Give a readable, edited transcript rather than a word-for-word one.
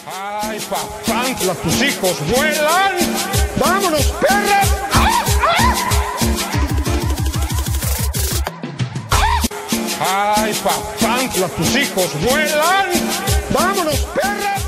¡Ay, papantla, tus hijos vuelan! ¡Vámonos, perras! ¡Ay, papantla, tus hijos vuelan! ¡Vámonos, perras!